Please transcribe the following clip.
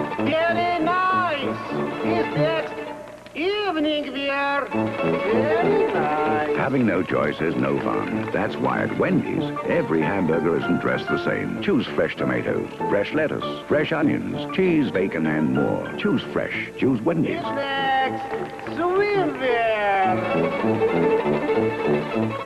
Very nice. Is next evening wear. Very nice. Having no choice is no fun. That's why at Wendy's, every hamburger isn't dressed the same. Choose fresh tomatoes, fresh lettuce, fresh onions, cheese, bacon, and more. Choose fresh. Choose Wendy's. Is next swimwear.